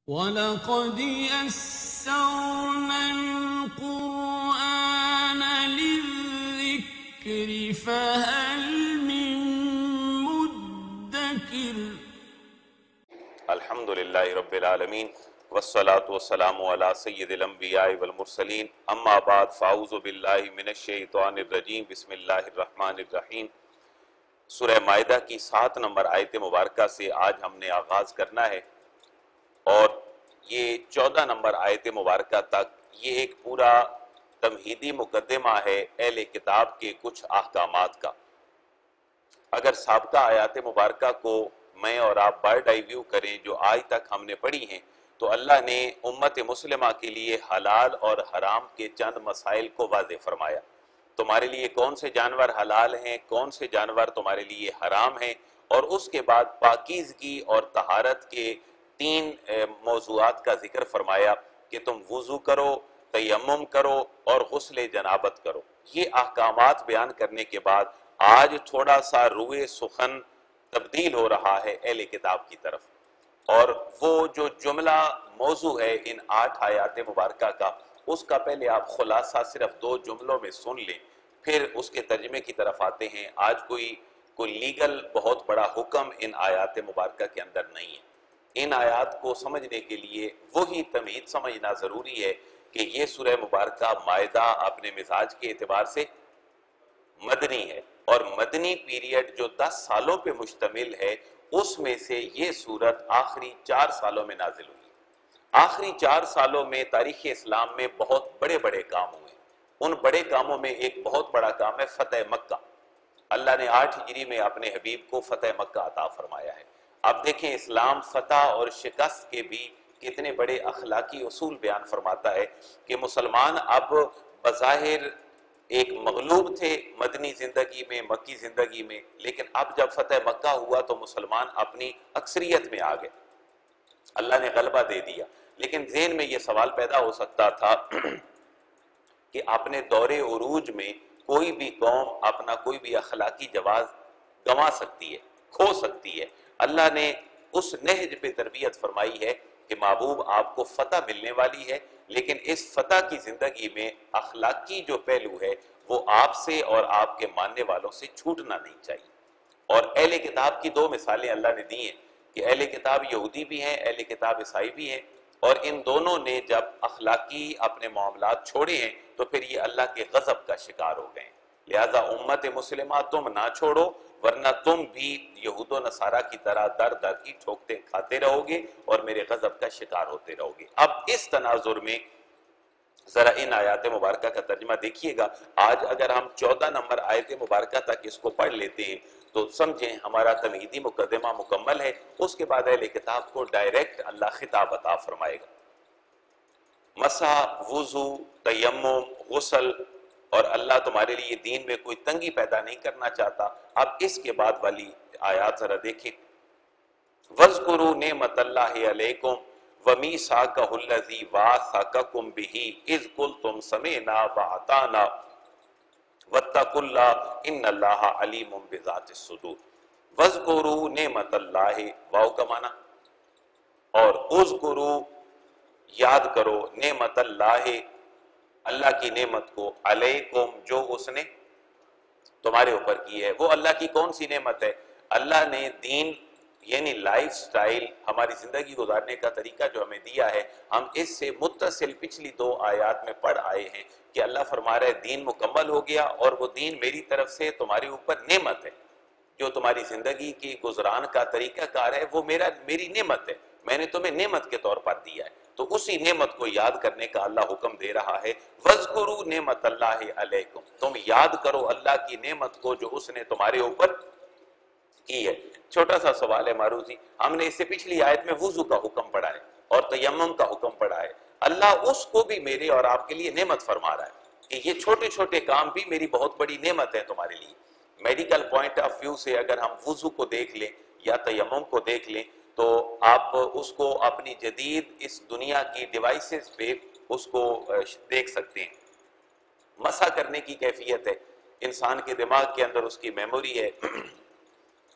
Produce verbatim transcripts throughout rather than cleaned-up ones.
وَلَقَدْ يَسَّرْنَا الْقُرْآنَ لِلذِّكْرِ فَهَلْ مِن مُدَّكِرٍ۔ الحمد للہ رب العالمین والصلاة والسلام علی سید الانبیاء والمرسلین، اما بعد فاعوذ باللہ من الشیطان الرجیم، بسم اللہ الرحمن الرحیم۔ سورہ مائدہ کی سات نمبر آیت مبارکہ سے آج ہم نے آغاز کرنا ہے، اور یہ چودہ نمبر آیت مبارکہ تک یہ ایک پورا تمہیدی مقدمہ ہے اہل کتاب کے کچھ احکامات کا۔ اگر سابقہ آیات مبارکہ کو میں اور آپ برڈ آئی ویو کریں جو آج تک ہم نے پڑھی ہیں، تو اللہ نے امت مسلمہ کے لیے حلال اور حرام کے چند مسائل کو واضح فرمایا۔ تمہارے لیے کون سے جانور حلال ہیں، کون سے جانور تمہارے لیے حرام ہیں، اور اس کے بعد پاکیزگی اور طہارت کے تین موضوعات کا ذکر فرمایا کہ تم وضو کرو، تیمم کرو اور غسل جنابت کرو۔ یہ احکامات بیان کرنے کے بعد آج تھوڑا سا روئے سخن تبدیل ہو رہا ہے اہل کتاب کی طرف، اور وہ جو جملہ موضوع ہے ان آٹھ آیات مبارکہ کا، اس کا پہلے آپ خلاصہ صرف دو جملوں میں سن لیں، پھر اس کے ترجمے کی طرف آتے ہیں۔ آج کوئی کوئی لیگل بہت بڑا حکم ان آیات مبارکہ کے اندر نہیں ہے۔ ان آیات کو سمجھنے کے لیے وہی تمہید سمجھنا ضروری ہے کہ یہ سورہ مبارکہ مائدہ اپنے مزاج کے اعتبار سے مدنی ہے، اور مدنی پیریڈ جو دس سالوں پہ مشتمل ہے، اس میں سے یہ سورت آخری چار سالوں میں نازل ہوئی۔ آخری چار سالوں میں تاریخ اسلام میں بہت بڑے بڑے کام ہوئے۔ ان بڑے کاموں میں ایک بہت بڑا کام ہے فتح مکہ۔ اللہ نے آٹھ ہجری میں اپنے حبیب کو فتح مکہ عطا فرمایا ہے۔ اب دیکھیں اسلام فتح اور شکست کے بھی کتنے بڑے اخلاقی اصول بیان فرماتا ہے کہ مسلمان اب بظاہر ایک مغلوب تھے مدنی زندگی میں، مکی زندگی میں، لیکن اب جب فتح مکہ ہوا تو مسلمان اپنی اکثریت میں آ گئے، اللہ نے غلبہ دے دیا۔ لیکن ذہن میں یہ سوال پیدا ہو سکتا تھا کہ اپنے دور عروج میں کوئی بھی قوم اپنا کوئی بھی اخلاقی جواز گنوا سکتی ہے، کھو سکتی ہے۔ اللہ نے اس نہج پہ تربیت فرمائی ہے کہ محبوب آپ کو فتح ملنے والی ہے، لیکن اس فتح کی زندگی میں اخلاقی جو پہلو ہے وہ آپ سے اور آپ کے ماننے والوں سے چھوٹنا نہیں چاہیے۔ اور اہل کتاب کی دو مثالیں اللہ نے دی ہیں کہ اہل کتاب یہودی بھی ہیں، اہل کتاب عیسائی بھی ہیں، اور ان دونوں نے جب اخلاقی اپنے معاملات چھوڑے ہیں تو پھر یہ اللہ کے غضب کا شکار ہو گئے ہیں۔ لہٰذا امت مسلمہ تم نہ چھوڑو، ورنہ تم بھی یہود و نصارہ کی طرح در در کی ٹھوکتے کھاتے رہو گے اور میرے غضب کا شکار ہوتے رہو گے۔ اب اس تناظر میں ذرا ان آیات مبارکہ کا ترجمہ دیکھیے گا۔ آج اگر ہم چودہ نمبر آیت مبارکہ تک اس کو پڑھ لیتے ہیں تو سمجھیں ہمارا تمہیدی مقدمہ مکمل ہے۔ اس کے بعد اہل کتاب کو ڈائریکٹ اللہ خطاب عطا فرمائے گا۔ مسح، وضو، تیمم، غسل، اور اللہ تمہارے لیے دین میں کوئی تنگی پیدا نہیں کرنا چاہتا۔ اب اس کے بعد والی آیات ذرا دیکھیں۔ وَاذْكُرُوا نِعْمَةَ اللَّهِ عَلَيْكُمْ وَمِيثَاقَهُ الَّذِي وَاثَقَكُمْ بِهِ إِذْ قُلْتُمْ سَمِعْنَا وَأَطَعْنَا وَاتَّقُوا اللَّهَ إِنَّ اللَّهَ عَلِيمٌ بِذَاتِ الصُّدُورِ۔ وَاذْكُرُوا نِعْمَةَ اللَّهِ، واو کا معنی، اور اذکروا یاد کرو، نعمت اللہ، اللہ کی نعمت کو، علیکم جو اس نے تمہارے اوپر کی ہے۔ وہ اللہ کی کون سی نعمت ہے؟ اللہ نے دین یعنی لائف سٹائل، ہماری زندگی گزارنے کا طریقہ جو ہمیں دیا ہے، ہم اس سے متصل پچھلی دو آیات میں پڑھ آئے ہیں کہ اللہ فرما رہا ہے دین مکمل ہو گیا، اور وہ دین میری طرف سے تمہارے اوپر نعمت ہے۔ جو تمہاری زندگی کی گزران کا طریقہ کار ہے وہ میرا میری نعمت ہے، میں نے تمہیں نعمت کے طور پر دیا ہے۔ تو اسی نعمت کو یاد کرنے کا اللہ حکم دے رہا ہے۔ وَاذْكُرُوا نِعْمَةَ اللَّهِ عَلَيْكُمْ، تم یاد کرو اللہ کی نعمت کو جو اس نے تمہارے اوپر کی ہے۔ چھوٹا سا سوال ہے معروضی، ہم نے اس سے پچھلی آیت میں وضو کا حکم پڑھا ہے اور تیمم کا حکم پڑھا ہے۔ اللہ اس کو بھی میرے اور آپ کے لیے نعمت فرما رہا ہے کہ یہ چھوٹے چھوٹے کام بھی میری بہت بڑی نعمت ہے تمہارے لیے۔ میڈیکل پوائنٹ آف ویو سے اگر ہم وضو کو دیکھ لیں یا تیمم کو دیکھ لیں تو آپ اس کو اپنی جدید اس دنیا کی ڈیوائسز پہ اس کو دیکھ سکتے ہیں۔ مسح کرنے کی کیفیت ہے، انسان کے دماغ کے اندر اس کی میموری ہے،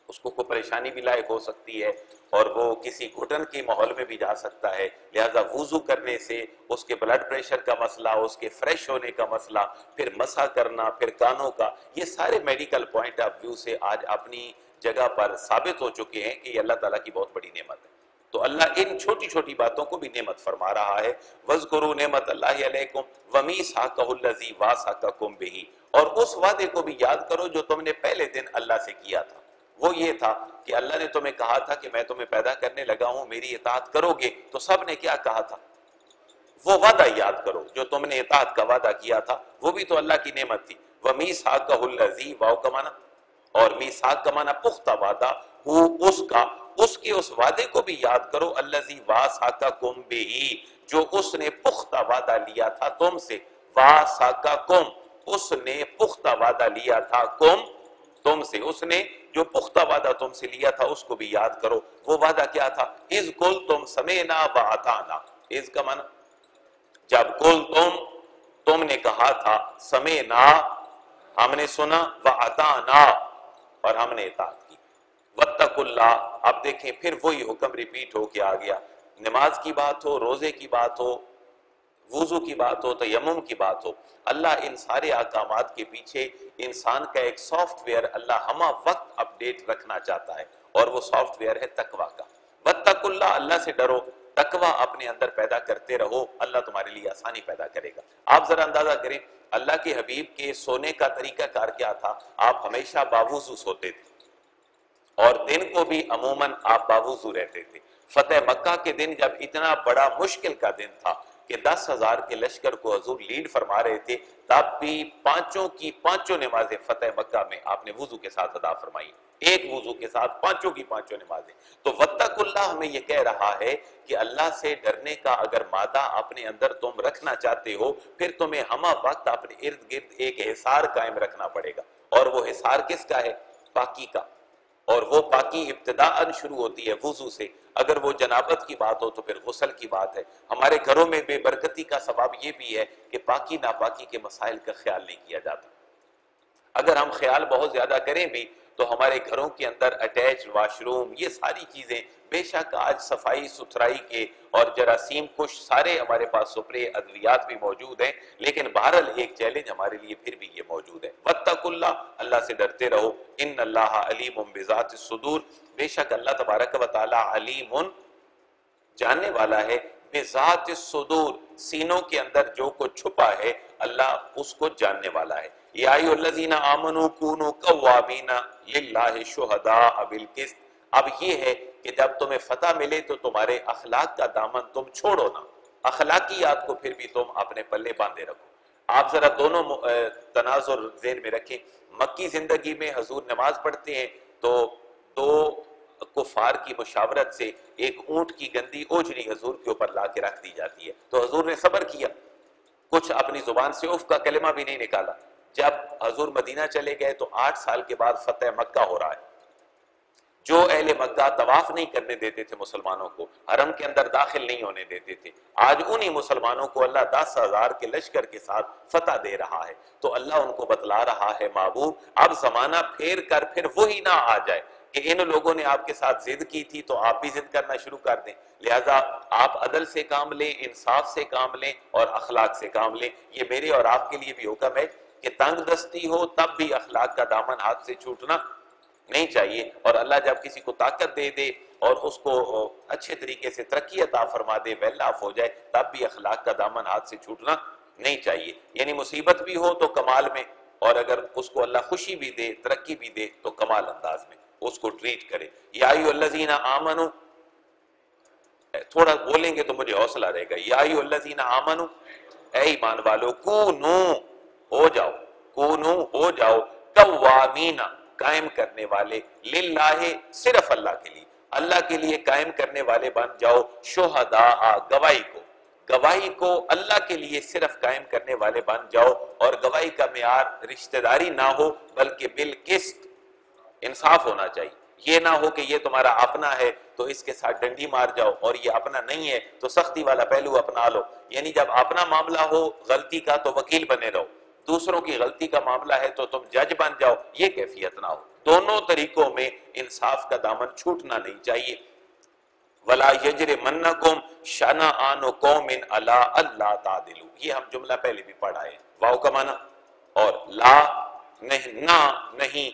اس کو کوئی پریشانی بھی لاحق ہو سکتی ہے اور وہ کسی گھٹن کے ماحول میں بھی جا سکتا ہے، لہذا وضو کرنے سے اس کے بلڈ پریشر کا مسئلہ، اس کے فریش ہونے کا مسئلہ، پھر مسح کرنا، پھر کانوں کا، یہ سارے میڈیکل پوائنٹ آف ویو سے آج اپنی جگہ پر ثابت ہو چکے ہیں کہ یہ اللہ تعالیٰ کی بہت بڑی نعمت ہے۔ تو اللہ ان چھوٹی چھوٹی باتوں کو بھی نعمت فرما رہا ہے، وَاذْكُرُوا نِعْمَتَ اللَّهِ عَلَيْكُمْ وَمِيثَاقَهُ الَّذِي وَاثَقَكُم بِهِ، اور اس وعدے کو بھی یاد کرو جو تم نے پہلے دن اللہ سے کیا تھا۔ وہ یہ تھا کہ اللہ نے تمہیں کہا تھا کہ میں تمہیں پیدا کرنے لگا ہوں، میری اطاعت کرو گے، تو سب نے کیا کہا تھا؟ وہ وعدہ یاد کرو جو تم نے اطاعت کا وعدہ کیا تھا، وہ بھی تو اللہ کی نعمت تھی۔ وَمِيثَاقَهُ الَّذِي، واو کا معنی اور میثاق کا معنی پختہ وعدہ، ہو اس کا، اس کے اس وعدے کو بھی یاد کرو، الَّذِي وَاثَقَكُم بِهِ، جو اس نے پختہ وعدہ لیا تھا تم سے، وَاثَقَكُم، اس نے پختہ وعدہ لیا تھا کم، تم سے، اس نے جو پختہ وعدہ تم سے لیا تھا اس کو بھی یاد کرو۔ وہ وعدہ کیا تھا؟ اِذْ قُلْتُمْ سَمِعْنَا وَأَطَعْنَا، اِذْ کا معنی جب قُلْتُمْ، تم نے کہا تھا، سَمِعْنَا، ہم نے سنا، وَأَطَعْنَا، اور ہم نے اطاعت کی۔ وَاتَّقُوا اللَّهَ، اب دیکھیں پھر وہی حکم ریپیٹ ہو کے آ گیا، نماز کی بات ہو، روزے کی بات ہو، وضو کی بات ہو، تیمم کی بات ہو، اللہ ان سارے احکامات کے پیچھے انسان کا ایک سافٹ ویئر اللہ ہمہ وقت اپڈیٹ رکھنا چاہتا ہے، اور وہ سافٹ ویئر ہے تقوی کا۔ وَاتَّقُوا اللَّهَ، اللہ سے ڈرو، تقوی اپنے اندر پیدا کرتے رہو، اللہ تمہارے لیے آسانی پیدا کرے گا۔ آپ ذرا اندازہ کریں اللہ کے حبیب کے سونے کا طریقہ کار کیا تھا؟ آپ ہمیشہ باوضو سوتے تھے، اور دن کو بھی عموماً آپ باوضو رہتے تھے۔ فتح مکہ کے دن جب اتنا بڑا مشکل کا دن تھا کہ دس ہزار کے لشکر کو حضور لیڈ فرما رہے تھے، تب بھی پانچوں کی پانچوں نمازیں فتح مکہ میں آپ نے وضو کے ساتھ ادا فرمائی، ایک وضو کے ساتھ پانچوں کی پانچوں نمازیں۔ تو وَاتَّقُوا اللَّهَ ہمیں یہ کہہ رہا ہے کہ اللہ سے ڈرنے کا اگر مادہ اپنے اندر تم رکھنا چاہتے ہو، پھر تمہیں ہمہ وقت اپنے ارد گرد ایک حصار قائم رکھنا پڑے گا، اور وہ حصار کس کا ہے؟ پاکی کا، اور وہ پاکی ابتداءً شروع ہوتی ہے وضو سے۔ اگر وہ جنابت کی بات ہو تو پھر غسل کی بات ہے۔ ہمارے گھروں میں بے برکتی کا سبب یہ بھی ہے کہ پاکی ناپاکی کے مسائل کا خیال نہیں کیا جاتا۔ اگر ہم خیال بہت زیادہ کریں بھی تو ہمارے گھروں کے اندر اٹیچ واش روم، یہ ساری چیزیں بے شک آج صفائی ستھرائی کے اور جراثیم کش سارے ہمارے پاس سپرے ادویات بھی موجود ہیں، لیکن بہرحال ایک چیلنج ہمارے لیے پھر بھی یہ موجود ہے۔ وَاتَّقُوا اللَّهَ، اللہ سے ڈرتے رہو، ان اللہ علیم بذات الصدور، بے شک اللہ تبارک و تعالی علیم، جاننے والا ہے، بذات الصدور، سینوں کے اندر جو کچھ چھپا ہے اللہ اس کو جاننے والا ہے۔ یا ایھا الذین آمنوا کونوا قوامین للہ شہداء بالقسط، اب یہ ہے کہ جب تمہیں فتح ملے تو تمہارے اخلاق کا دامن تم چھوڑو نہ، اخلاقیات کو پھر بھی تم اپنے پلے باندھے رکھو۔ آپ ذرا دونوں تناظر ذہن میں رکھیں، مکی زندگی میں حضور نماز پڑھتے ہیں تو دو کفار کی مشاورت سے ایک اونٹ کی گندی اوجری حضور کے اوپر لا کے رکھ دی جاتی ہے، تو حضور نے صبر کیا، کچھ اپنی زبان سے اف کا کلمہ بھی نہیں نکالا۔ جب حضور مدینہ چلے گئے تو آٹھ سال کے بعد فتح مکہ ہو رہا ہے، جو اہل مکہ طواف نہیں کرنے دیتے تھے مسلمانوں کو، حرم کے اندر داخل نہیں ہونے دیتے تھے، آج انہی مسلمانوں کو اللہ دس ہزار کے لشکر کے ساتھ فتح دے رہا ہے۔ تو اللہ ان کو بتلا رہا ہے محبوب اب زمانہ پھیر کر پھر وہی نہ آ جائے کہ ان لوگوں نے آپ کے ساتھ ضد کی تھی تو آپ بھی ضد کرنا شروع کر دیں، لہٰذا آپ عدل سے کام لیں، انصاف سے کام لیں اور اخلاق سے کام لیں۔ یہ میرے اور آپ کے لیے بھی حکم ہے کہ تنگ دستی ہو تب بھی اخلاق کا دامن ہاتھ سے چھوٹنا نہیں چاہیے، اور اللہ جب کسی کو طاقت دے دے اور اس کو اچھے طریقے سے ترقی عطا فرما دے، ویل آف ہو جائے، تب بھی اخلاق کا دامن ہاتھ سے چھوٹنا نہیں چاہیے۔ یعنی مصیبت بھی ہو تو کمال میں، اور اگر اس کو اللہ خوشی بھی دے، ترقی بھی دے تو کمال انداز میں اس کو ٹریٹ کرے۔ یا ایھا الذین آمنوا، تھوڑا بولیں گے تو مجھے حوصلہ رہے گا، یا ایھا الذین آمنوا، اے ایمان والو، کونو، ہو جاؤ، کونو، ہو جاؤ، قوامین، قائم کرنے والے، للہ، صرف اللہ کے لیے، اللہ کے لیے قائم کرنے والے بن جاؤ، شہداء، گواہی کو، گواہی کو اللہ کے لیے صرف قائم کرنے والے بن جاؤ، اور گواہی کا معیار رشتہ داری نہ ہو بلکہ بالقسط، انصاف ہونا چاہیے۔ یہ نہ ہو کہ یہ تمہارا اپنا ہے تو اس کے ساتھ ڈنڈی مار جاؤ، اور یہ اپنا نہیں ہے تو سختی والا پہلو اپنا لو۔ یعنی جب اپنا معاملہ ہو غلطی کا تو وکیل بنے رہو، دوسروں کی غلطی کا معاملہ ہے تو تم جج بن جاؤ، یہ کیفیت نہ ہو. دونوں طریقوں میں انصاف کا دامن چھوٹنا نہیں چاہیے. وَلَا يَجْرِمَنَّكُمْ شَنَآنُ قَوْمٍ عَلَىٰ أَلَّا تَعْدِلُوا، یہ ہم جملہ پہلے بھی پڑھا ہے. واو کا معنی اور لا نہیں، نہ نہیں،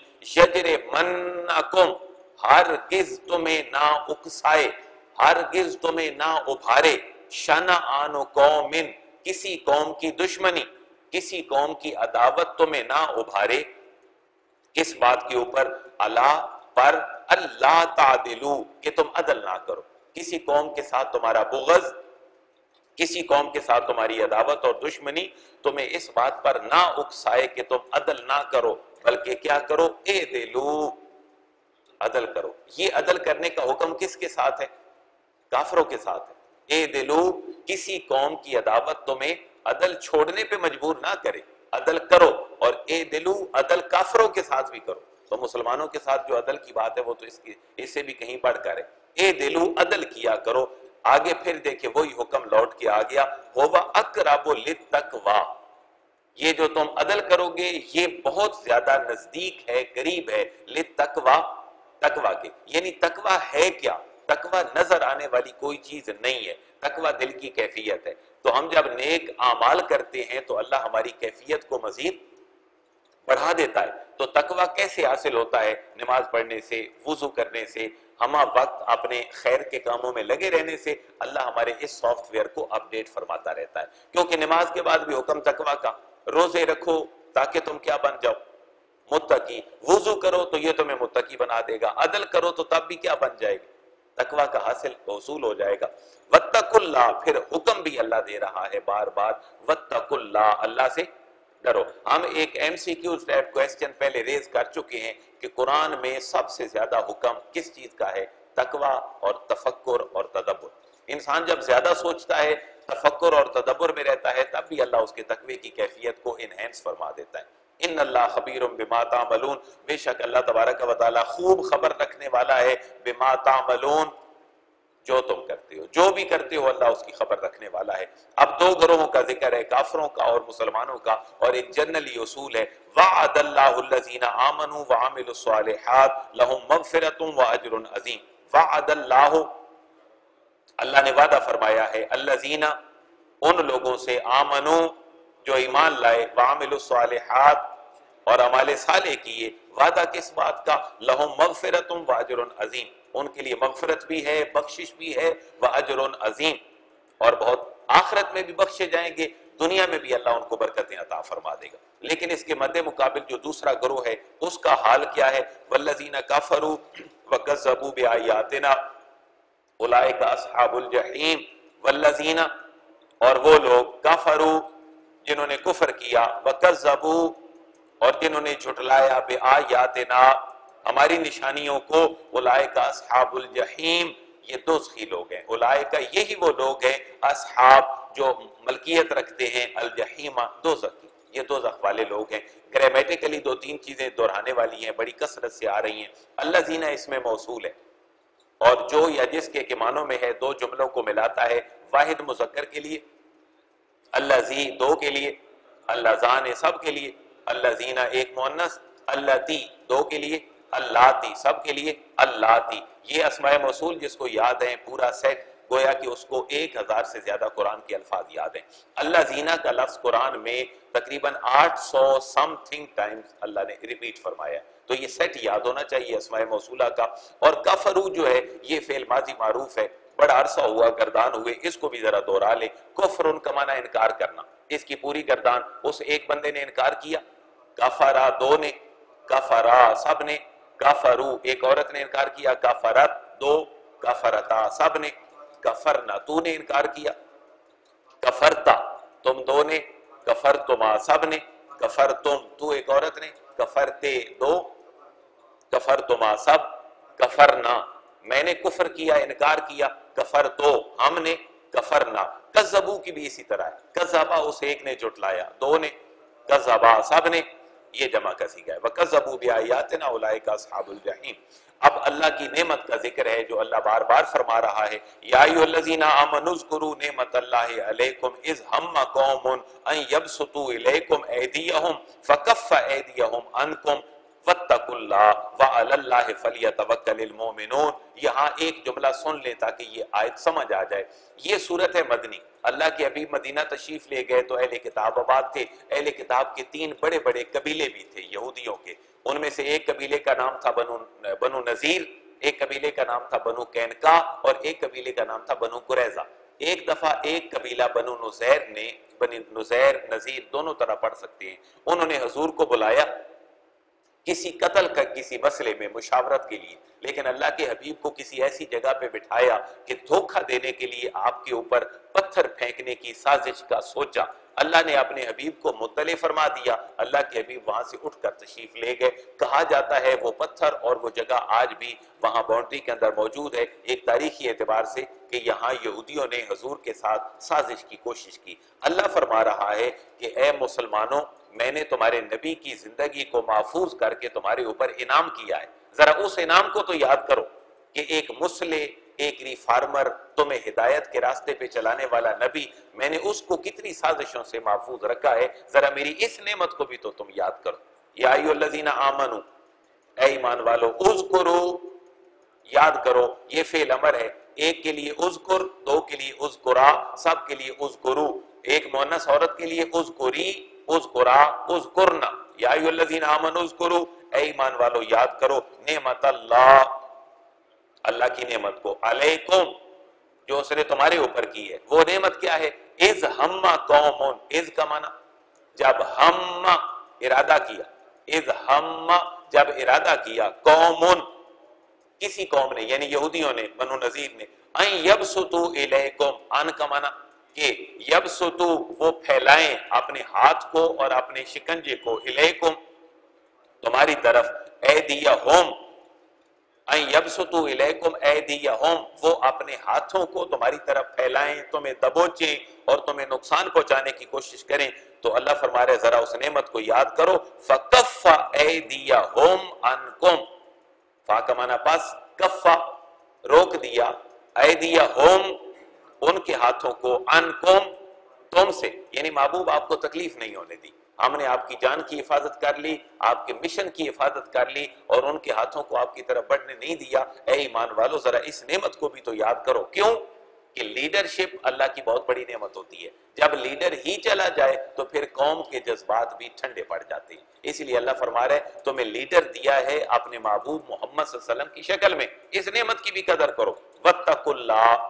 یجرمنکم ہرگز تمہیں نہ اکسائے، ہرگز تمہیں نہ ابھارے، شنآن قوم کسی قوم کی دشمنی، کسی قوم کی عداوت تمہیں نہ ابھارے. کس بات کے اوپر؟ اللہ پر، اللہ تعدلو کہ تم عدل نہ کرو. کسی قوم کے ساتھ تمہارا بغض، کسی قوم کے ساتھ تمہاری عداوت اور دشمنی تمہیں اس بات پر نہ اکسائے کہ تم عدل نہ کرو، بلکہ کیا کرو؟ اعدلو، عدل کرو. یہ عدل کرنے کا حکم کس کے ساتھ ہے؟ کافروں کے ساتھ ہے. اعدلو، کسی قوم کی عداوت تمہیں عدل چھوڑنے پہ مجبور نہ کرے، عدل کرو. اور اعدلو، عدل کافروں کے ساتھ بھی کرو. تو مسلمانوں کے ساتھ جو عدل کی بات ہے وہ تو اس کی اس سے بھی کہیں بڑھ کر ہے. اعدلو، عدل کیا کرو. آگے پھر دیکھیں وہی حکم لوٹ کے آ گیا، هُوَ أَقْرَبُ لِلتَّقْوَىٰ، یہ جو تم عدل کرو گے یہ بہت زیادہ نزدیک ہے، قریب ہے، لِلتَّقْوَىٰ، تقویٰ کے. یعنی تقویٰ ہے کیا؟ تقویٰ نظر آنے والی کوئی چیز نہیں ہے، تقویٰ دل کی کیفیت ہے. تو ہم جب نیک اعمال کرتے ہیں تو اللہ ہماری کیفیت کو مزید بڑھا دیتا ہے. تو تقویٰ کیسے حاصل ہوتا ہے؟ نماز پڑھنے سے، وضو کرنے سے، ہمہ وقت اپنے خیر کے کاموں میں لگے رہنے سے. اللہ ہمارے اس سافٹ ویئر کو اپ ڈیٹ فرماتا رہتا ہے، کیونکہ نماز کے بعد بھی حکم تقویٰ کا. روزے رکھو تاکہ تم کیا بن جاؤ؟ متقی. وضو کرو تو یہ تمہیں متقی بنا دے گا. عدل کرو تو تب بھی کیا بن جائے گا؟ تقویٰ کا حاصل حصول ہو جائے گا. وَاتَّقُوا اللَّهَ، پھر حکم بھی اللہ دے رہا ہے بار بار، وَاتَّقُوا اللَّهَ، اللہ سے ڈرو. ہم ایک M C Q type question پہلے ریز کر چکے ہیں کہ قرآن میں سب سے زیادہ حکم کس چیز کا ہے؟ تقویٰ اور تفکر اور تدبر. انسان جب زیادہ سوچتا ہے، تفکر اور تدبر میں رہتا ہے، تب بھی اللہ اس کے تقوی کی کیفیت کو انہینس فرما دیتا ہے. ان اللہ خبیر بما تعملون، بے شک اللہ تبارک و تعالی خوب خبر رکھنے والا ہے، بما تعملون، جو تم کرتے ہو، جو بھی کرتے ہو اللہ اس کی خبر رکھنے والا ہے. اب دو گروہوں کا ذکر ہے، کافروں کا اور مسلمانوں کا، اور ایک جنرلی اصول ہے، وعد اللہ الذین آمنوا وعملوا الصالحات لہم مغفرۃ واجر عظیم. وعد اللہ، اللہ نے وعدہ فرمایا ہے، الذین، ان لوگوں سے، آمنوا، جو ایمان لائے، وعملوا الصالحات، اور اعمال صالح کیے. وعدہ کس بات کا؟ لہم مغفرۃ واجر عظیم، ان کے لیے مغفرت بھی ہے، بخشش بھی ہے، واجر عظیم، اور بہت آخرت میں بھی بخشے جائیں گے، دنیا میں بھی اللہ ان کو برکتیں عطا فرما دے گا. لیکن اس کے مد مقابل جو دوسرا گروہ ہے اس کا حال کیا ہے؟ والذین کفروا وکذبوا بآیاتنا اولئک اصحاب الجحیم. والذین، اور وہ لوگ، کفروا، جنہوں نے کفر کیا، وکذبوا، اور جنہوں نے جھٹلایا، بآیاتنا، ہماری نشانیوں کو، اولئک اصحاب الجحیم، یہ دوزخی لوگ ہیں. اولئک، یہی وہ لوگ ہیں، اصحاب، جو ملکیت رکھتے ہیں، الجحیم، دوزخ کی، یہ دوزخ والے لوگ ہیں. گرامیٹیکلی دو تین چیزیں دہرانے والی ہیں، بڑی کثرت سے آ رہی ہیں. الذین اس میں موصول ہے، اور جو یا جس کے کے معنوں میں ہے دو جملوں کو ملاتا ہے، واحد مذکر کے لیے، الذی دو کے لیے، اللذان سب کے لیے، الذین ایک مؤنث، اللتی دو کے لیے، اللاتی سب کے لیے، اللاتی. یہ اسماء موصول جس کو یاد ہیں پورا سیٹ، گویا کہ اس کو ایک ہزار سے زیادہ قرآن کے الفاظ یاد ہیں. الذین کا لفظ قرآن میں تقریباً آٹھ سو سم تھنگ ٹائمز اللہ نے ریپیٹ فرمایا، تو یہ سیٹ یاد ہونا چاہیے اسماء موصولہ کا. اور کفرو جو ہے یہ فعل ماضی معروف ہے، بڑا عرصہ ہوا گردان ہوئے، اس کو بھی ذرا دوہرا لے. کفرن کا معنی انکار کرنا، اس کی پوری گردان. اس ایک بندے نے انکار کیا، کفرا دو نے، کفرا سب نے، کفرو ایک عورت نے انکار کیا، کفرت دو، کفرتا سب نے، کفرنا تو نے انکار کیا، کفرتا تم دو نے، کفرتما سب نے، کفرتم تو ایک عورت نے، کفرتے دو، کفرتما سب، کفرنا میں نے کفر کیا، انکار کیا، کفرتو ہم نے، کفرنا. کذبو کی بھی اسی طرح ہے، کذبا اس ایک نے جھٹلایا، دو نے، کذبا سب نے، یہ جمع کا صیغہ ہے. وَكَذَّبُوا بِآيَاتِنَا أُولَئِكَ أَصْحَابُ الْجَحِيمِ. اب اللہ کی نعمت کا ذکر ہے جو اللہ بار بار فرما رہا ہے، یا ایھا الذین آمنوا اذکروا نعمت اللہ علیکم اذ ہم قوم ان یبسطوا الیکم ایدیہم فکف ایدیہم عنکم واتقوا اللہ وعلی اللہ فلیتوکل المؤمنون۔ یہاں ایک جملہ سن لیں تاکہ یہ آیت سمجھ آ جائے۔ یہ صورت ہے مدنی، اللہ کے حبیب مدینہ تشریف لے گئے تو اہل کتاب آباد تھے، اہل کتاب کے تین بڑے بڑے قبیلے بھی تھے یہودیوں کے، ان میں سے ایک قبیلے کا نام تھا بنو بنو نذیر، ایک قبیلے کا نام تھا بنو قینقاع اور ایک قبیلے کا نام تھا بنو قریظہ۔ ایک دفعہ ایک قبیلہ بنو نذیر نے، بنی نذیر نذیر دونوں طرح پڑھ سکتے ہیں، انہوں نے حضور کو بلایا کسی قتل کا کسی مسئلے میں مشاورت کے لیے، لیکن اللہ کے حبیب کو کسی ایسی جگہ پہ بٹھایا کہ دھوکہ دینے کے لیے آپ کے اوپر پتھر پھینکنے کی سازش کا سوچا۔ اللہ نے اپنے حبیب کو مطلع فرما دیا، اللہ کے حبیب وہاں سے اٹھ کر تشریف لے گئے۔ کہا جاتا ہے وہ پتھر اور وہ جگہ آج بھی وہاں باؤنڈری کے اندر موجود ہے ایک تاریخی اعتبار سے، کہ یہاں یہودیوں نے حضور کے ساتھ سازش کی کوشش کی۔ اللہ فرما رہا ہے کہ اے مسلمانوں، میں نے تمہارے نبی کی زندگی کو محفوظ کر کے تمہارے اوپر انعام کیا ہے، ذرا اس انعام کو تو یاد کرو کہ ایک مسلح، ایک ریفارمر، تمہیں ہدایت کے راستے پہ چلانے والا نبی، میں نے اس کو کتنی سازشوں سے محفوظ رکھا ہے، ذرا میری اس نعمت کو بھی تو تم یاد کرو۔ یا ایھا الذین آمنوا، اے ایمان والو، اذکروا، یاد کرو، یہ فعل امر ہے، ایک کے لیے اذکر، دو کے لیے اذکرا، سب کے لیے اذکروا، ایک مؤنث عورت کے لیے اذکری، اذکرا، اذکرنا۔ یا ایھا الذین آمنوا اذکروا، اے ایمان والو یاد کرو نعمت اللہ، اللہ کی نعمت کو، علیکم، جو اس نے تمہارے اوپر کی ہے۔ وہ نعمت کیا ہے؟ اذ ہم قوم، اذ کا معنی جب ہم ارادہ کیا، اذ ہم جب ارادہ کیا، قوم کسی قوم نے، یعنی یہودیوں نے، بنو نذیر نے، ان یبسطوا الیکم، ان کا معنی کہ یبسطوا وہ پھیلائیں اپنے ہاتھ کو اور اپنے شکنجے کو، الیکم تمہاری طرف، ایدیہم ان یبسطوا الیکم ایدیہم وہ اپنے ہاتھوں کو تمہاری طرف پھیلائیں، تمہیں دبوچیں اور تمہیں نقصان پہنچانے کی کوشش کریں، تو اللہ فرما رہے ذرا اس نعمت کو یاد کرو، فکف ایدیہم عنکم، فا کا معنی پس، کفا روک دیا، ایدیہم ان کے ہاتھوں کو، عنکم تم سے، یعنی محبوب آپ کو تکلیف نہیں ہونے دی، ہم نے آپ کی جان کی حفاظت کر لی، آپ کے مشن کی حفاظت کر لی اور ان کے ہاتھوں کو آپ کی طرف بڑھنے نہیں دیا۔ اے ایمان والو ذرا اس نعمت کو بھی تو یاد کرو، کیوں کہ لیڈرشپ اللہ کی بہت بڑی نعمت ہوتی ہے، جب لیڈر ہی چلا جائے تو پھر قوم کے جذبات بھی ٹھنڈے پڑ جاتے ہیں، اس لیے اللہ فرما رہے ہیں تمہیں لیڈر دیا ہے اپنے محبوب محمد صلی اللہ علیہ وسلم کی شکل میں، اس نعمت کی بھی قدر کرو، واتقوا اللہ،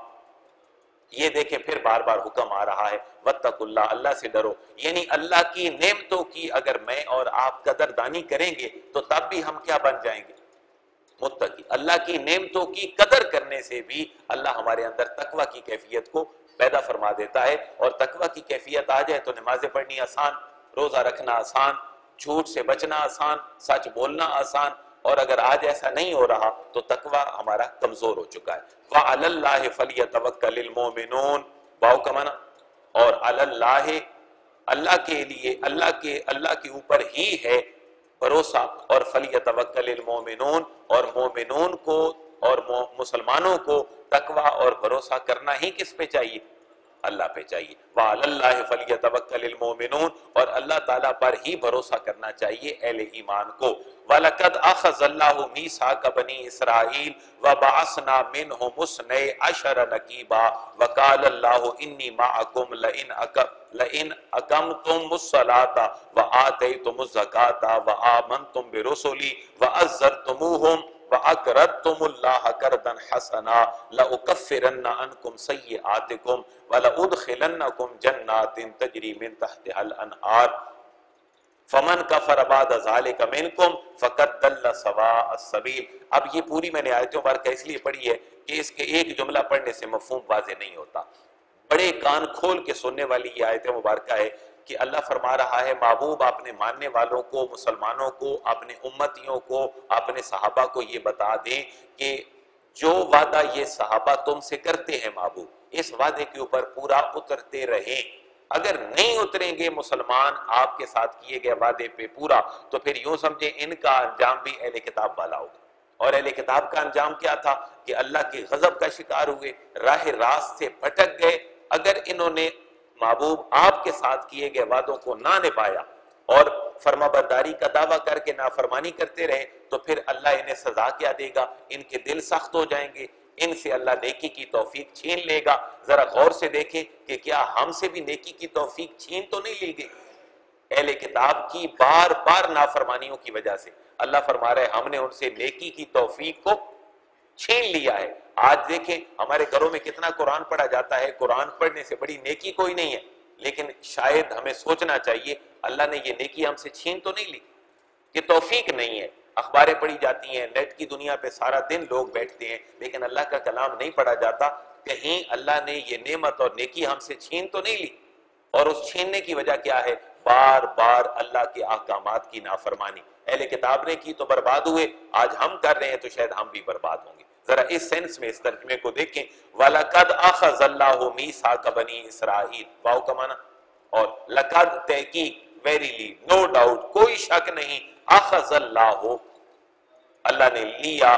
یہ دیکھیں پھر بار بار حکم آ رہا ہے، واتقوا اللہ، اللہ سے ڈرو، یعنی اللہ کی نعمتوں کی اگر میں اور آپ قدردانی کریں گے تو تب بھی ہم کیا بن جائیں گے؟ متقی۔ اللہ کی نعمتوں کی قدر کرنے سے بھی اللہ ہمارے اندر تقوی کی کیفیت کو پیدا فرما دیتا ہے، اور تقوی کی کیفیت آ جائے تو نمازیں پڑھنی آسان، روزہ رکھنا آسان، جھوٹ سے بچنا آسان، سچ بولنا آسان، اور اگر آج ایسا نہیں ہو رہا تو تقوی ہمارا کمزور ہو چکا ہے۔ وَعَلَى اللَّهِ فَلْيَتَوَكَّلِ الْمُؤْمِنُونَ، واو کا معنی، اور علی اللہ، اللہ کے لیے، اللہ کے اللہ کے اوپر ہی ہے بھروسہ، اور فَلْيَتَوَكَّلِ الْمُؤْمِنُونَ، اور مومنون کو اور مسلمانوں کو تقوی اور بھروسہ کرنا ہی کس پہ چاہیے؟ اللہ پہ چاہیے۔ وَعَلَى اللَّهِ فَلْيَتَوَكَّلِ الْمُؤْمِنُونَ، اور اللہ تعالیٰ پر ہی بھروسہ کرنا چاہیے اہل ایمان کو۔ وَلَقَدْ أَخَذَ اللَّهُ مِيثَاقَ بَنِي إِسْرَائِيلَ وَبَعَثْنَا مِنْهُمُ اثْنَيْ عَشَرَ نَقِيبًا وَقَالَ اللَّهُ إِنِّي مَعَكُمْ لَئِنْ أَقَمْتُمُ الصَّلَاةَ وَآتَيْتُمُ الزَّكَاةَ وَآمَنْتُمْ بِرُسُلِي وَعَزَّرْتُمُوهُمْ وَأَقْرَضْتُمُ اللَّهَ قَرْضًا حَسَنًا لَأُكَفِّرَنَّ عَنْكُمْ سَيِّئَاتِكُمْ وَلَأُدْخِلَنَّكُمْ جَنَّاتٍ تَجْرِي مِنْ تَحْتِهَا الْأَنْهَارُ فَمَنْ كَفَرَ بَعْدَ ذَلِكَ مِنْكُمْ فَقَدْ ضَلَّ سَوَاءَ السَّبِيلِ۔ اب یہ پوری میں نے آیتوں مبارکہ اس لیے پڑھی ہے کہ اس کے ایک جملہ پڑھنے سے مفہوم واضح نہیں ہوتا، بڑے کان کھول کے سننے والی یہ آیت مبارکہ ہے کہ اللہ فرما رہا ہے محبوب اپنے ماننے والوں کو، مسلمانوں کو، اپنے امتیوں کو، اپنے صحابہ کو یہ بتا دیں کہ جو وعدہ یہ صحابہ تم سے کرتے ہیں محبوب، اس وعدے کے اوپر پورا اترتے رہیں، اگر نہیں اتریں گے مسلمان آپ کے ساتھ کیے گئے وعدے پہ پورا تو پھر یوں سمجھیں ان کا انجام بھی اہل کتاب والا ہوگا، اور اہل کتاب کا انجام کیا تھا کہ اللہ کے غضب کا شکار ہوئے، راہ راست سے بھٹک گئے۔ اگر انہوں نے محبوب آپ کے ساتھ کیے گئے وعدوں کو نہ نبھایا اور فرما برداری کا دعویٰ کر کے نافرمانی کرتے رہے تو پھر اللہ انہیں سزا کیا دے گا؟ ان کے دل سخت ہو جائیں گے، ان سے اللہ نیکی کی توفیق چھین لے گا۔ ذرا غور سے دیکھیں کہ کیا ہم سے بھی نیکی کی توفیق چھین تو نہیں لی گئی؟ اہل کتاب کی بار بار نافرمانیوں کی وجہ سے اللہ فرما رہا ہے ہم نے ان سے نیکی کی توفیق کو چھین لیا ہے۔ آج دیکھیں ہمارے گھروں میں کتنا قرآن پڑھا جاتا ہے، قرآن پڑھنے سے بڑی نیکی کوئی نہیں ہے، لیکن شاید ہمیں سوچنا چاہیے اللہ نے یہ نیکی ہم سے چھین تو نہیں لی، کہ توفیق نہیں ہے۔ اخباریں پڑھی جاتی ہیں، نیٹ کی دنیا پہ سارا دن لوگ بیٹھتے ہیں، لیکن اللہ کا کلام نہیں پڑھا جاتا۔ کہیں اللہ نے یہ نعمت اور نیکی ہم سے چھین تو نہیں لی؟ اور اس چھیننے کی وجہ کیا ہے؟ بار بار اللہ کے احکامات کی نافرمانی۔ اہل کتاب نے کی تو برباد ہوئے، آج ہم کر رہے ہیں تو شاید ہم بھی برباد ہوں گے۔ ذرا اس سینس میں اس ترجمے کو دیکھیں، وَلَقَدْ أَخَذَ اللَّهُ مِيثَاقَ بَنِي إِسْرَائِيلَ، واو کا معنی، اور لقد تحقیق، ویریلی، نو ڈاؤٹ، کوئی شک نہیں، اخذ اللہ، اللہ نے لیا،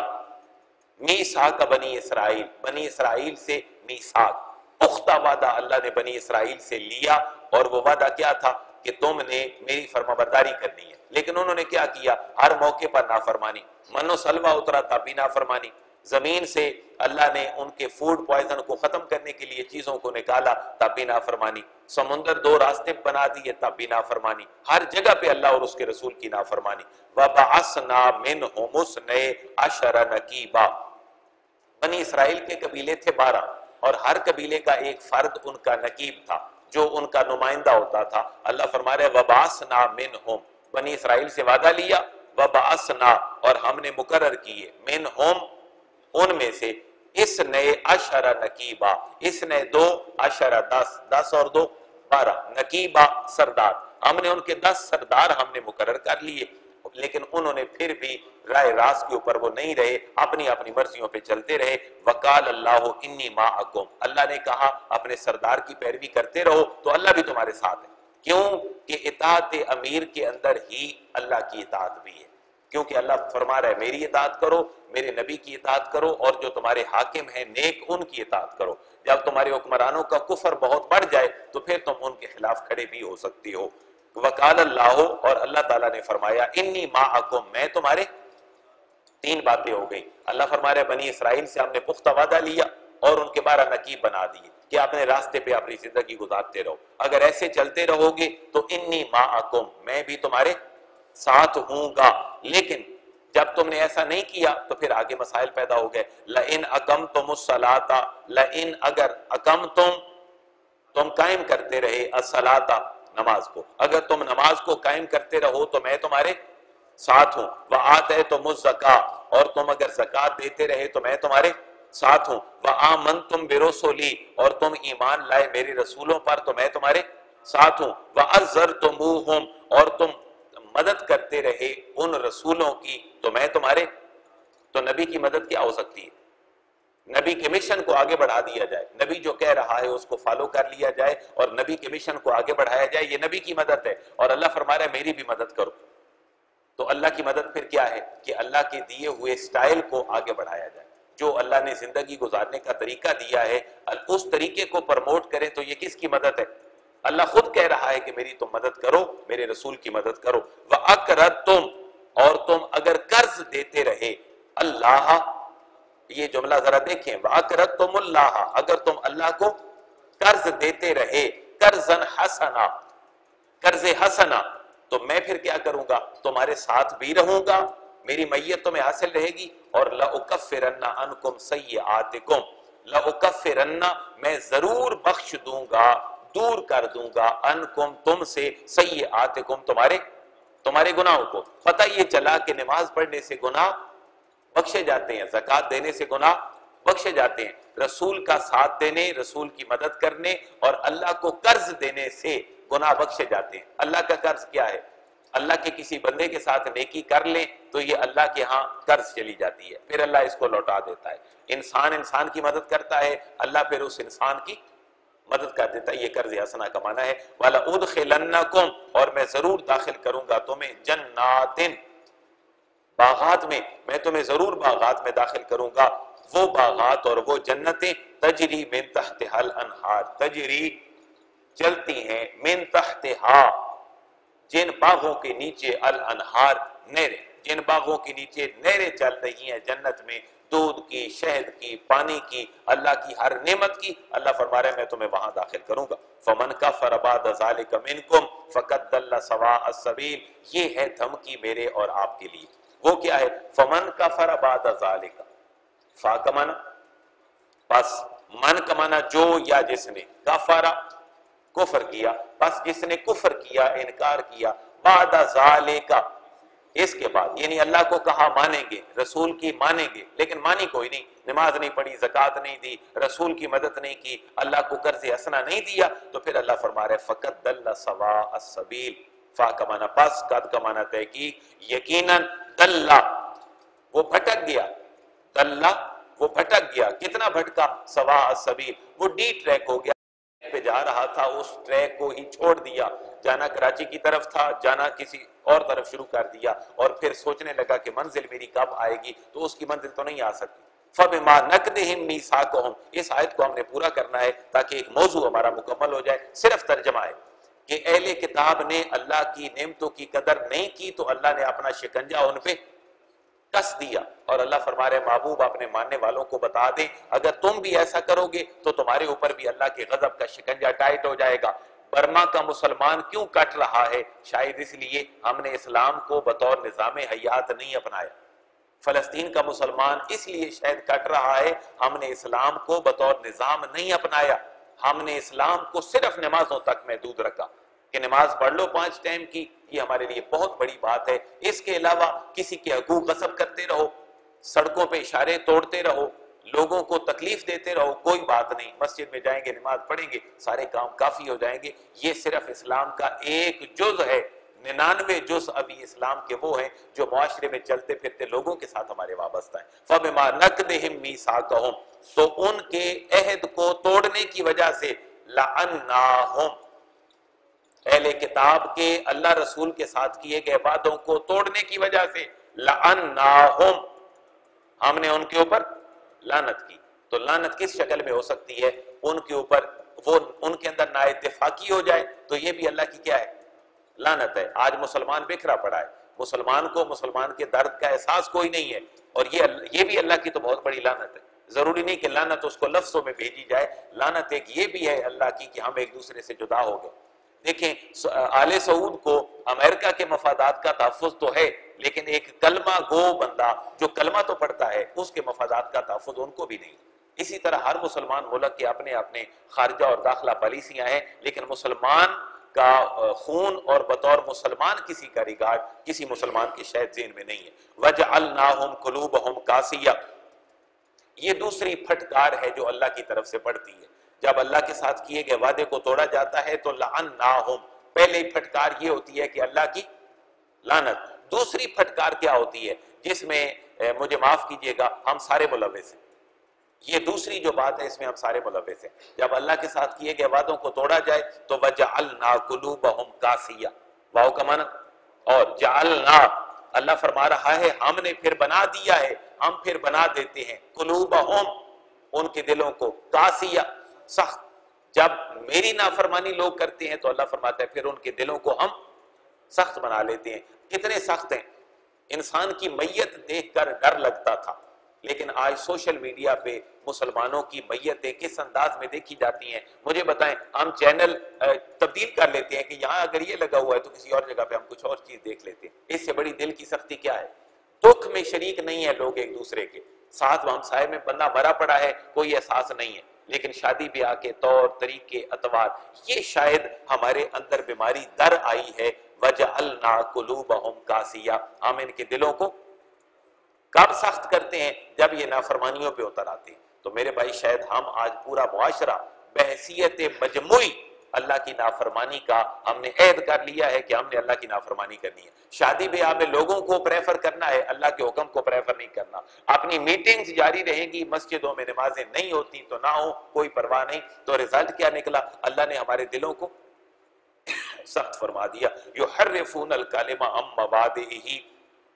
میثاق بنی اسرائیل، بنی اسرائیل سے میثاق، پختہ وعدہ اللہ نے بنی اسرائیل سے لیا، اور وہ وعدہ کیا تھا کہ تم نے میری فرما برداری کرنی ہے، لیکن انہوں نے کیا کیا؟ ہر موقع پر نافرمانی، من و سلوہ اترا تب بھی نافرمانی، زمین سے اللہ نے ان کے فوڈ پوائزن کو ختم کرنے کے لیے چیزوں کو نکالا تب بھی نافرمانی، سمندر دو راستے بنا دیے تب بھی نافرمانی، ہر جگہ پہ اللہ اور اس کے رسول کی نافرمانی۔ وَبَعَثْنَا مِنْهُمُ اثْنَيْ عَشَرَ نَقِيبًا، بنی اسرائیل کے قبیلے تھے بارہ، اور ہر قبیلے کا ایک فرد ان کا نقیب تھا جو ان کا نمائندہ ہوتا تھا۔ اللہ فرما رہے وَبَعَثْنَا مِنْهُمْ، بنی اسرائیل سے وعدہ لیا، وَبَعَثْنَا، اور ہم نے مقرر کیے، مِنْهُمْ، ان میں سے، اس نئے عشرہ نقیبہ، اس نے دو، عشرہ دس، دس اور دو بارہ، نقیبہ سردار، ہم نے ان کے دس سردار ہم نے مقرر کر لیے، لیکن انہوں نے پھر بھی راہ راست کے اوپر وہ نہیں رہے، اپنی اپنی مرضیوں پہ چلتے رہے۔ وقال اللہ انی معکم، اللہ نے کہا اپنے سردار کی پیروی کرتے رہو تو اللہ بھی تمہارے ساتھ ہے۔ کیوں کہ اطاعت امیر کے اندر ہی اللہ کی اطاعت بھی ہے، کیونکہ اللہ فرما رہا ہے میری اطاعت کرو، میرے نبی کی اطاعت کرو، اور جو تمہارے حاکم ہیں نیک ان کی اطاعت کرو۔ جب تمہارے حکمرانوں کا کفر بہت بڑھ جائے تو پھر تم ان کے خلاف کھڑے بھی ہو سکتے ہو۔ وقال اللہ، اور اللہ تعالیٰ نے فرمایا انی معکم، میں تمہارے، تین باتیں ہو گئی۔ اللہ فرما رہے بنی اسرائیل سے ہم نے پختہ وعدہ لیا اور ان کے بارہ نقیب بنا دیے کہ اپنے راستے پہ اپنی زندگی گزارتے رہو، اگر ایسے چلتے رہو گے تو انی معکم، میں بھی تمہارے ساتھ ہوں گا۔ لیکن جب تم نے ایسا نہیں کیا تو پھر آگے مسائل پیدا ہو گئے۔ لئن اقمتم الصلاۃ، لئن اگر اقمتم، تم قائم کرتے رہے، الصلاۃ، نماز کو، اگر تم نماز کو قائم کرتے رہو تو میں تمہارے ساتھ ہوں۔ وآتیتم الزکاۃ، اور تم اگر زکوٰۃ دیتے رہے تو میں تمہارے ساتھ ہوں۔ وآمنتم برسلی، اور تم ایمان لائے میرے رسولوں پر تو میں تمہارے ساتھ ہوں۔ وعزرتموہم، اور تم مدد کرتے رہے ان رسولوں کی تو میں تمہارے، تو نبی کی مدد کیا ہو سکتی ہے؟ نبی کے مشن کو آگے بڑھا دیا جائے، نبی جو کہہ رہا ہے اس کو فالو کر لیا جائے اور نبی کے مشن کو آگے بڑھایا جائے، یہ نبی کی مدد ہے۔ اور اللہ فرما رہا ہے میری بھی مدد کرو، تو اللہ کی مدد پھر کیا ہے کہ اللہ کے دیے ہوئے سٹائل کو آگے بڑھایا جائے، جو اللہ نے زندگی گزارنے کا طریقہ دیا ہے اس طریقے کو پرموٹ کریں، تو یہ کس کی مدد ہے؟ اللہ خود کہہ رہا ہے کہ میری تم مدد کرو، میرے رسول کی مدد کرو۔ وَأَقْرَضْتُمْ، اور تم اگر قرض دیتے رہے، اللہ، یہ جملہ ذرا دیکھیں، وَأَقْرَضْتُمُ اللَّهَ، اگر تم اللہ کو قرض دیتے رہے، قرضاً حسنا، قرض حسنا، تو میں پھر کیا کروں گا؟ تمہارے ساتھ بھی رہوں گا، میری میت تمہیں حاصل رہے گی، اور لَأُكَفِّرَنَّ عَنْكُمْ سَيِّئَاتِكُمْ، لَأُكَفِّرَنَّ، میں ضرور بخش دوں گا، دور کر دوں گا، انکم، تم سے، سیئاتکم، تمہارے تمہارے گناہوں کو۔ پتہ یہ چلا کہ نماز پڑھنے سے گناہ بخشے جاتے ہیں، زکوٰۃ دینے سے گناہ بخشے جاتے ہیں، رسول کا ساتھ دینے، رسول کی مدد کرنے اور اللہ کو قرض دینے سے گناہ بخشے جاتے ہیں۔ اللہ کا قرض کیا ہے؟ اللہ کے کسی بندے کے ساتھ نیکی کر لیں تو یہ اللہ کے ہاں قرض چلی جاتی ہے، پھر اللہ اس کو لوٹا دیتا ہے۔ انسان انسان کی مدد کرتا ہے، اللہ پھر اس انسان کی مدد کر دیتا ہے، یہ قرض حسنہ کا معنی ہے۔ وَلَأُدْخِلَنَّكُمْ، اور میں ضرور داخل کروں گا تمہیں، جناتن، باغات میں، میں تمہیں ضرور باغات میں داخل کروں گا، وہ باغات اور وہ جنتیں تجری من تحتہا الانہار، تجری چلتی ہیں، من تحتہا جن باغوں کے نیچے، الانہار نہریں، جن باغوں کے نیچے نہریں چل رہی ہیں جنت میں، دودھ کی، شہد کی، پانی کی، اللہ کی ہر نعمت کی، اللہ فرما رہا ہے میں تمہیں وہاں داخل کروں گا۔ فمن کفر بعد ذلک منکم فقد ضل سواء السبیل، یہ ہے دھمکی میرے اور آپ کے لیے۔ وہ کیا ہے؟ فمن کفر بعد ذلک، فا کا معنی پس، من کا معنی جو یا جس نے، کفر کفر کیا، پس جس نے کفر کیا، انکار کیا، بعد ذالک اس کے بعد، یعنی اللہ کو کہا مانیں گے، رسول کی مانیں گے، لیکن مانی کوئی نہیں، نماز نہیں پڑھی، زکوٰۃ نہیں دی، رسول کی مدد نہیں کی، اللہ کو قرض حسنہ نہیں دیا، تو پھر اللہ فرما رہے فقد ضل سواء السبیل، فا کا معنی پس، قد کا معنی تحقیق، یقیناً ضل وہ بھٹک گیا، ضل وہ بھٹک گیا، کتنا بھٹکا؟ سواء السبیل، وہ ڈی ٹریک ہو گیا، پہ جا رہا تھا اس ٹریک کو ہی چھوڑ دیا، جانا کراچی کی طرف تھا، جانا کسی اور طرف شروع کر دیا، اور پھر سوچنے لگا کہ منزل میری کب آئے گی، تو اس کی منزل تو نہیں آ سکتی۔ فَبِمَا نَقْضِهِمْ مِيثَاقَهُمْ، اس آیت کو ہم نے پورا کرنا ہے تاکہ ایک موضوع ہمارا مکمل ہو جائے، صرف ترجمہ ہے کہ اہل کتاب نے اللہ کی نعمتوں کی قدر نہیں کی تو اللہ نے اپنا شکنجہ ان پہ کس دیا، اور اللہ فرما رہے محبوب اپنے ماننے والوں کو بتا دیں اگر تم بھی ایسا کرو گے تو تمہارے اوپر بھی اللہ کے غضب کا شکنجہ ٹائٹ ہو جائے گا۔ برما کا مسلمان کیوں کٹ رہا ہے؟ شاید اس لیے ہم نے اسلام کو بطور نظام حیات نہیں اپنایا۔ فلسطین کا مسلمان اس لیے شاید کٹ رہا ہے، ہم نے اسلام کو بطور نظام نہیں اپنایا، ہم نے اسلام کو صرف نمازوں تک محدود رکھا کہ نماز پڑھ لو پانچ ٹائم کی، یہ ہمارے لیے بہت بڑی بات ہے۔ اس کے علاوہ کسی کے حقوق غصب کرتے رہو، سڑکوں پہ اشارے توڑتے رہو، لوگوں کو تکلیف دیتے رہو، کوئی بات نہیں، مسجد میں جائیں گے، نماز پڑھیں گے، سارے کام کافی ہو جائیں گے۔ یہ صرف اسلام کا ایک جز ہے، ننانوے جز ابھی اسلام کے وہ ہیں جو معاشرے میں چلتے پھرتے لوگوں کے ساتھ ہمارے وابستہ ہیں۔ فَبِمَا نَقْضِهِمْ مِيثَاقَهُمْ، تو ان کے عہد کو توڑنے کی وجہ سے لَعَنَّاهُمْ، اہل کتاب کے اللہ رسول کے ساتھ کیے گئے وعدوں کو توڑنے کی وجہ سے لَعَنَّاهُمْ، ہم نے ان کے اوپر لعنت کی۔ تو لعنت کس شکل میں ہو سکتی ہے؟ ان کے اوپر وہ ان کے اندر نااتفاقی ہو جائے تو یہ بھی اللہ کی کیا ہے؟ لعنت ہے۔ آج مسلمان بکھرا پڑا ہے، مسلمان کو مسلمان کے درد کا احساس کوئی نہیں ہے، اور یہ یہ بھی اللہ کی تو بہت بڑی لعنت ہے۔ ضروری نہیں کہ لعنت اس کو لفظوں میں بھیجی جائے، لعنت ایک یہ بھی ہے اللہ کی کہ ہم ایک دوسرے سے جدا ہو گئے۔ دیکھیں آل سعود کو امریکہ کے مفادات کا تحفظ تو ہے، لیکن ایک کلمہ گو بندہ جو کلمہ تو پڑھتا ہے اس کے مفادات کا تحفظ ان کو بھی نہیں۔ اسی طرح ہر مسلمان ملک کے اپنے اپنے خارجہ اور داخلہ پالیسیاں ہیں، لیکن مسلمان کا خون اور بطور مسلمان کسی کا ریگارڈ کسی مسلمان کے شاید ذہن میں نہیں ہے۔ وَجَعَلْنَاهُمْ قُلُوبَهُمْ قَاسِيَةً، یہ دوسری پھٹکار ہے جو اللہ کی طرف سے پڑتی ہے۔ جب اللہ کے ساتھ کیے گئے وعدے کو توڑا جاتا ہے تو لعناہم، پہلی پھٹکار یہ ہوتی ہے کہ اللہ کی لعنت۔ دوسری پھٹکار کیا ہوتی ہے جس میں مجھے معاف کیجئے گا ہم سارے ملوث ہیں، یہ دوسری جو بات ہے اس میں ہم سارے ملوث ہیں۔ جب اللہ کے ساتھ کیے گئے وعدوں کو توڑا جائے تو وَجَعَلْنَا قُلُوبَهُمْ قَاسِيَةً، واو کا معنی، اور جعلنا اللہ فرما رہا ہے ہم نے پھر بنا دیا ہے، ہم پھر بنا دیتے ہیں قلوبہم ان کے دلوں کو، قاسیہ سخت۔ جب میری نافرمانی لوگ کرتے ہیں تو اللہ فرماتا ہے پھر ان کے دلوں کو ہم سخت بنا لیتے ہیں۔ کتنے سخت ہیں؟ انسان کی میت دیکھ کر ڈر لگتا تھا، لیکن آج سوشل میڈیا پہ مسلمانوں کی میتیں کس انداز میں دیکھی جاتی ہیں۔ مجھے بتائیں، ہم چینل تبدیل کر لیتے ہیں کہ یہاں اگر یہ لگا ہوا ہے تو کسی اور جگہ پہ ہم کچھ اور چیز دیکھ لیتے ہیں۔ اس سے بڑی دل کی سختی کیا ہے؟ دکھ میں شریک نہیں ہے لوگ ایک دوسرے کے ساتھ، ہمسائے میں بندہ مرا پڑا ہے کوئی احساس نہیں ہے، لیکن شادی بیاہ کے طور طریقے اطوار یہ شاید ہمارے اندر بیماری در آئی ہے۔ وَجَعَلْنَا قُلُوبَهُمْ قَاسِيَةً، ہم ان کے دلوں کو کب سخت کرتے ہیں؟ جب یہ نافرمانیوں پہ اتر آتے ہیں۔ تو میرے بھائی شاید ہم آج پورا معاشرہ بحیثیت مجموعی اللہ کی نافرمانی کا ہم نے عہد کر لیا ہے کہ ہم نے اللہ کی نافرمانی کرنی ہے۔ شادی بیاہ میں لوگوں کو پریفر کرنا ہے، اللہ کے حکم کو پریفر نہیں کرنا۔ اپنی میٹنگز جاری رہیں گی، مسجدوں میں نمازیں نہیں ہوتی تو نہ ہو، کوئی پرواہ نہیں۔ تو رزلٹ کیا نکلا؟ اللہ نے ہمارے دلوں کو سخت فرما دیا۔ یحرفون الکلم عن مواضعہ،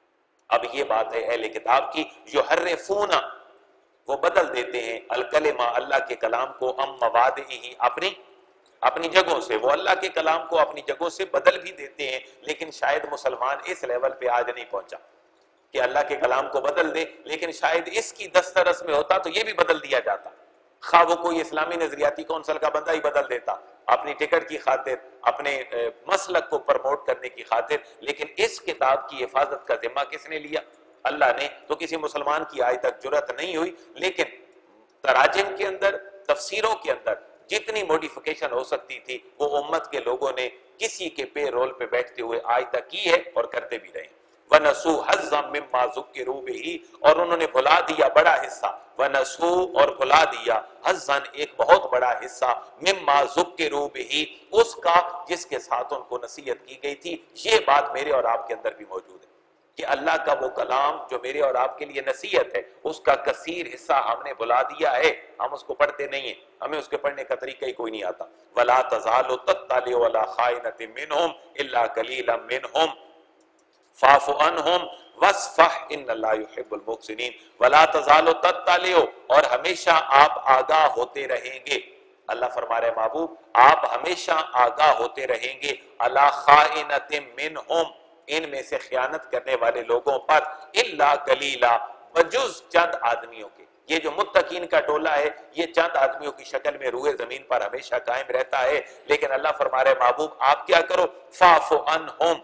اب یہ بات ہے اہل کتاب کی، یحرفون وہ بدل دیتے ہیں الکلمہ اللہ کے کلام کو ام مواضعہ اپنی اپنی جگہوں سے، وہ اللہ کے کلام کو اپنی جگہوں سے بدل بھی دیتے ہیں، لیکن شاید مسلمان اس لیول پہ آج نہیں پہنچا کہ اللہ کے کلام کو بدل دے، لیکن شاید اس کی دسترس میں ہوتا تو یہ بھی بدل دیا جاتا، خواہ وہ کوئی اسلامی نظریاتی کونسل کا بندہ ہی بدل دیتا اپنی ٹکٹ کی خاطر، اپنے مسلک کو پرموٹ کرنے کی خاطر، لیکن اس کتاب کی حفاظت کا ذمہ کس نے لیا؟ اللہ نے۔ تو کسی مسلمان کی آج تک جرأت نہیں ہوئی، لیکن تراجم کے اندر، تفسیروں کے اندر جتنی موڈیفیکیشن ہو سکتی تھی وہ امت کے لوگوں نے کسی کے پے رول پہ بیٹھتے ہوئے آج تک کی ہے اور کرتے بھی رہے۔ وَنَسُوا حَظًّا مِّمَّا ذُكِّرُوا بِهِ اور انہوں نے بھلا دیا بڑا حصہ، وَنَسُوا اور بھلا دیا حَظًّا ایک بہت بڑا حصہ، مِّمَّا ذُكِّرُوا بِهِ اس کا جس کے ساتھ ان کو نصیحت کی گئی تھی۔ یہ بات میرے اور آپ کے اندر بھی موجود ہے کہ اللہ کا وہ کلام جو میرے اور آپ کے لیے نصیحت ہے اس کا کثیر حصہ ہم نے بھلا دیا ہے، ہم اس کو پڑھتے نہیں ہیں، ہمیں اس کے پڑھنے کا طریقہ ہی کوئی نہیں آتا۔ وَلَا تَزَالُ تَطَّلِعُ عَلَىٰ خَائِنَةٍ مِّنْهُمْ إِلَّا قَلِيلًا مِّنْهُمْ فَاعْفُ عَنْهُمْ وَاصْفَحْ إِنَّ اللَّهَ يُحِبُّ الْمُحْسِنِينَ وَلَا تَزَالُ تَطَّلِعُ اور ہمیشہ آپ آگاہ ہوتے رہیں گے، اللہ فرما رہے محبوب آپ ہمیشہ آگاہ ہوتے رہیں گے، عَلَىٰ خَائِنَةٍ مِّنْهُمْ ان میں سے خیانت کرنے والے لوگوں پر، الا قلیلا بجز چند آدمیوں کے۔ یہ جو متقین کا ٹولہ ہے یہ چند آدمیوں کی شکل میں روئے زمین پر ہمیشہ قائم رہتا ہے، لیکن اللہ فرما رہے محبوب آپ کیا کرو، فاعف عنہم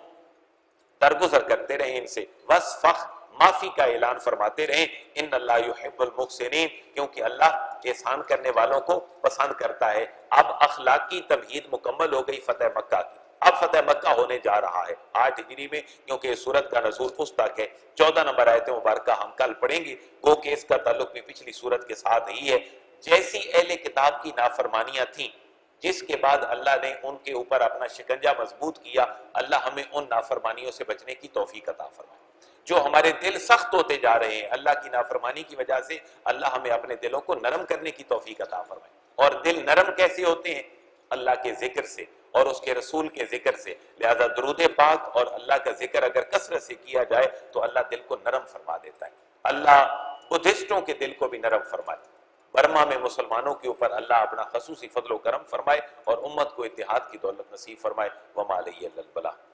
درگزر کرتے رہیں ان سے، وصفح معافی کا اعلان فرماتے رہیں، ان اللہ یحب المحسنین کیونکہ اللہ احسان کرنے والوں کو پسند کرتا ہے۔ اب اخلاقی تمہید مکمل ہو گئی فتح مکہ کی، اب فتح مکہ ہونے جا رہا ہے آٹھ ہجری میں، کیونکہ اس سورت کا نزول اس تک ہے۔ چودہ نمبر آیت مبارکہ ہم کل پڑھیں گے، گو کہ اس کا تعلق بھی پچھلی سورت کے ساتھ ہی ہے۔ جیسی اہل کتاب کی نافرمانیاں تھیں جس کے بعد اللہ نے ان کے اوپر اپنا شکنجہ مضبوط کیا، اللہ ہمیں ان نافرمانیوں سے بچنے کی توفیق عطا فرمائے۔ جو ہمارے دل سخت ہوتے جا رہے ہیں اللہ کی نافرمانی کی وجہ سے، اللہ ہمیں اپنے دلوں کو نرم کرنے کی توفیق عطا فرمائے۔ اور دل نرم کیسے ہوتے ہیں؟ اللہ کے ذکر سے اور اس کے رسول کے ذکر سے۔ لہذا درود پاک اور اللہ کا ذکر اگر کثرت سے کیا جائے تو اللہ دل کو نرم فرما دیتا ہے۔ اللہ بدھسٹوں کے دل کو بھی نرم فرمائے، برما میں مسلمانوں کے اوپر اللہ اپنا خصوصی فضل و کرم فرمائے اور امت کو اتحاد کی دولت نصیب فرمائے۔ وما علیہ الا البلاغ۔